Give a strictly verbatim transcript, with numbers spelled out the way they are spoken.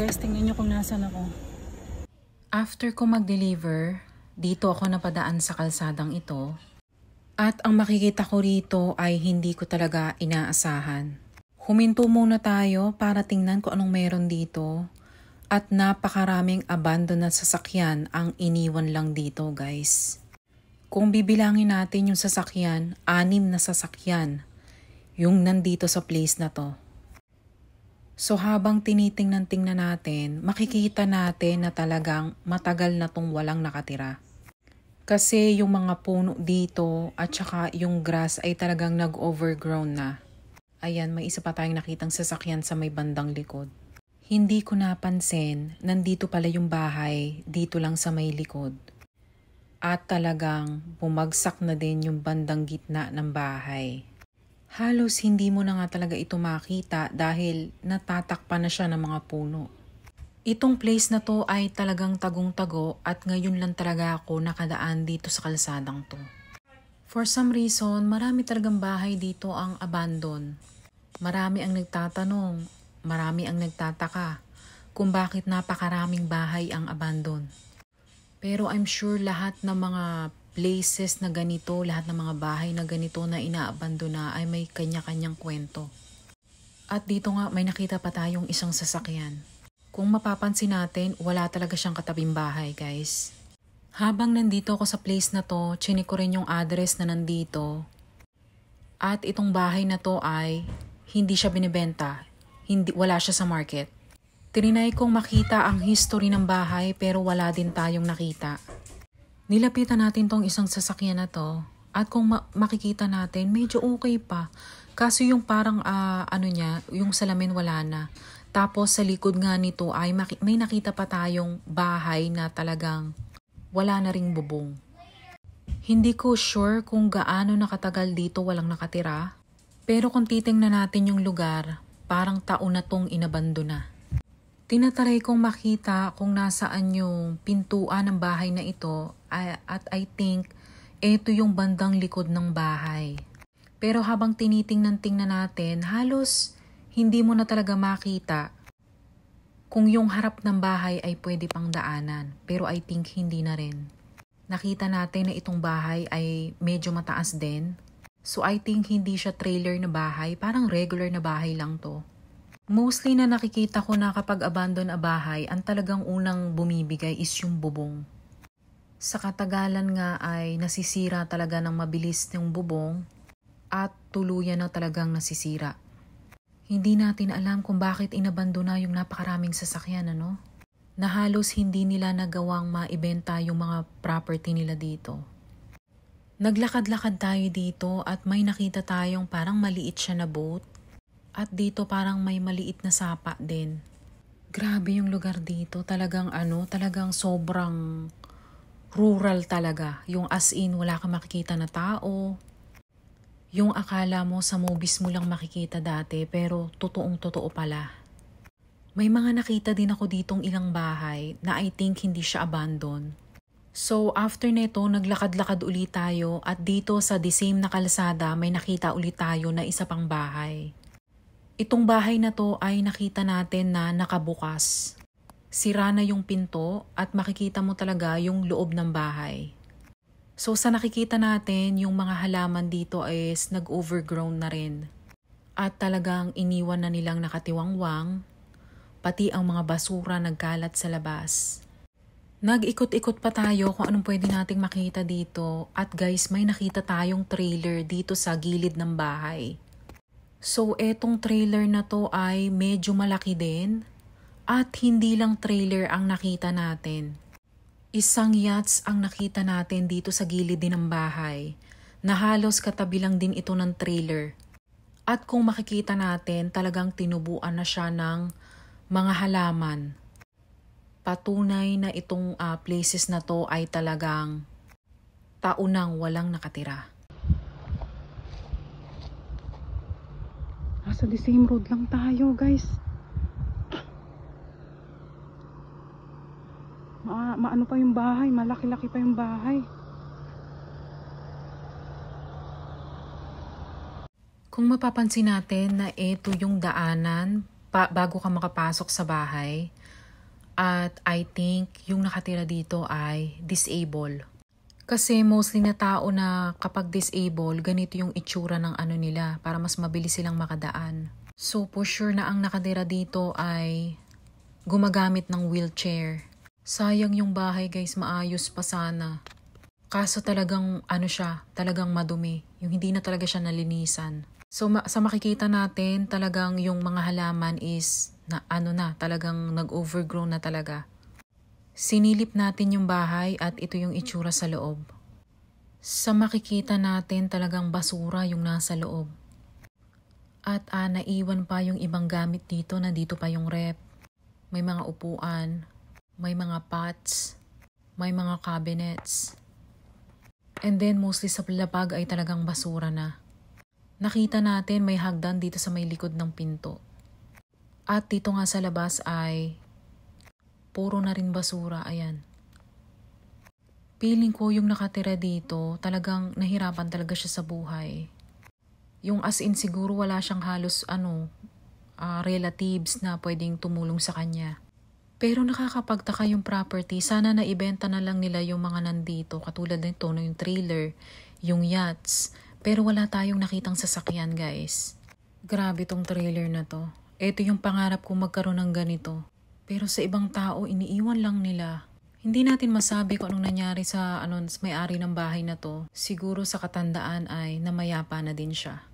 Guys, tingnan nyo kung nasan ako. After ko mag-deliver, dito ako napadaan sa kalsadang ito. At ang makikita ko rito ay hindi ko talaga inaasahan. Huminto muna tayo para tingnan ko anong meron dito. At napakaraming abandoned na sasakyan ang iniwan lang dito, guys. Kung bibilangin natin yung sasakyan, anim na sasakyan yung nandito sa place na to. So habang tinitingnan-tingnan natin, makikita natin na talagang matagal na tong walang nakatira. Kasi yung mga puno dito at saka yung grass ay talagang nag-overgrown na. Ayan, may isa pa tayong nakitang sasakyan sa may bandang likod. Hindi ko napansin, nandito pala yung bahay, dito lang sa may likod. At talagang bumagsak na din yung bandang gitna ng bahay. Halos hindi mo na nga talaga ito makita dahil natatakpan na siya ng mga puno. Itong place na to ay talagang tagong-tago at ngayon lang talaga ako nakadaan dito sa kalsadang to. For some reason, marami talagang bahay dito ang abandon. Marami ang nagtatanong, marami ang nagtataka kung bakit napakaraming bahay ang abandon. Pero I'm sure lahat ng mga places na ganito, lahat ng mga bahay na ganito na inaabandona ay may kanya-kanyang kwento. At dito nga may nakita pa tayong isang sasakyan. Kung mapapansin natin, wala talaga siyang katabing bahay, guys. Habang nandito ako sa place na to, chinik ko rin yung address na nandito. At itong bahay na to ay hindi siya binibenta. Hindi, wala siya sa market. Trinay kong makita ang history ng bahay pero wala din tayong nakita. Nilapitan natin tong isang sasakyan na to at kung ma- makikita natin medyo okay pa. Kaso yung parang uh, ano niya, yung salamin wala na. Tapos sa likod nga nito ay maki- may nakita pa tayong bahay na talagang wala na ring bubong. Hindi ko sure kung gaano nakatagal dito walang nakatira. Pero kung titingnan natin yung lugar, parang taon na tong inabandona. Tinataray kong makita kung nasaan yung pintuan ng bahay na ito at I think ito yung bandang likod ng bahay. Pero habang tinitingnan-tingnan natin, halos hindi mo na talaga makita kung yung harap ng bahay ay pwede pang daanan. Pero I think hindi na rin. Nakita natin na itong bahay ay medyo mataas din. So I think hindi siya trailer na bahay, parang regular na bahay lang to. Mostly na nakikita ko na kapag abandon na bahay, ang talagang unang bumibigay is yung bubong. Sa katagalan nga ay nasisira talaga ng mabilis yung bubong at tuluyan na talagang nasisira. Hindi natin alam kung bakit inabandona yung napakaraming sasakyan, ano? Na halos hindi nila nagawang maibenta yung mga property nila dito. Naglakad-lakad tayo dito at may nakita tayong parang maliit siya na boat. At dito parang may maliit na sapa din. Grabe yung lugar dito. Talagang ano, talagang sobrang rural talaga. Yung as in, wala kang makikita na tao. Yung akala mo sa movies mo lang makikita dati, pero totoong totoo pala. May mga nakita din ako ditong ilang bahay na I think hindi siya abandon. So after neto, naglakad-lakad ulit tayo at dito sa the same na kalsada may nakita ulit tayo na isa pang bahay. Itong bahay na to ay nakita natin na nakabukas. Sira na yung pinto at makikita mo talaga yung loob ng bahay. So sa nakikita natin, yung mga halaman dito is nag-overgrown na rin. At talagang iniwan na nilang nakatiwangwang, pati ang mga basura nagkalat sa labas. Nag-ikot-ikot pa tayo kung anong pwede nating makita dito at guys, may nakita tayong trailer dito sa gilid ng bahay. So, etong trailer na to ay medyo malaki din at hindi lang trailer ang nakita natin. Isang yachts ang nakita natin dito sa gilid din ng bahay na halos katabi lang din ito ng trailer. At kung makikita natin, talagang tinubuan na siya ng mga halaman. Patunay na itong uh, places na to ay talagang taunang walang nakatira. Nasa the same road lang tayo, guys. Ma maano pa yung bahay, malaki-laki pa yung bahay. Kung mapapansin natin na ito yung daanan pa, bago ka makapasok sa bahay. At I think yung nakatira dito ay disabled. Kasi mostly na tao na kapag disabled, ganito yung itsura ng ano nila para mas mabilis silang makadaan. So for sure na ang nakatira dito ay gumagamit ng wheelchair. Sayang yung bahay guys, maayos pa sana. Kaso talagang ano siya, talagang madumi. Yung hindi na talaga siya nalinisan. So ma- sa makikita natin, talagang yung mga halaman is na ano na, talagang nag-overgrow na talaga. Sinilip natin yung bahay at ito yung itsura sa loob. Sa makikita natin talagang basura yung nasa loob. At ah, naiwan pa yung ibang gamit dito, na dito pa yung rep. May mga upuan, may mga pots, may mga cabinets. And then mostly sa labag ay talagang basura na. Nakita natin may hagdan dito sa may likod ng pinto. At dito nga sa labas ay puro na rin basura, ayan. Feeling ko yung nakatira dito, talagang nahirapan talaga siya sa buhay. Yung as in siguro wala siyang halos ano, uh, relatives na pwedeng tumulong sa kanya. Pero nakakapagtaka yung property, sana naibenta na lang nila yung mga nandito, katulad nito, no, yung trailer, yung yachts. Pero wala tayong nakitang sasakyan guys. Grabe tong trailer na to. Ito yung pangarap kong magkaroon ng ganito. Pero sa ibang tao, iniiwan lang nila. Hindi natin masabi kung anong nangyari sa ano, may-ari ng bahay na to. Siguro sa katandaan ay namayapa na din siya.